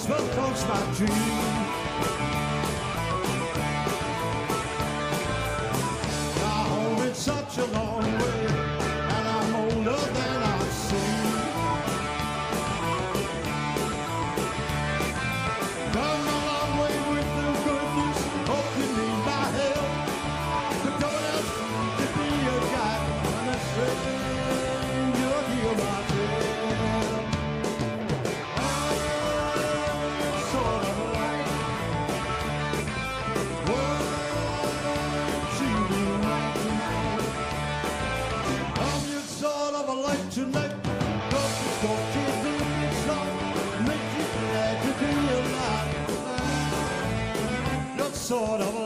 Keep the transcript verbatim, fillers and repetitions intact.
smoke close my dream. My home is such a long way, and I'm older than I seem. Come a long way with the good news, hope you need my help. But don't ask to be a guide, and a stranger hear my tale. Tonight, cause it's got kids in the song, make you glad to be alive. That sort of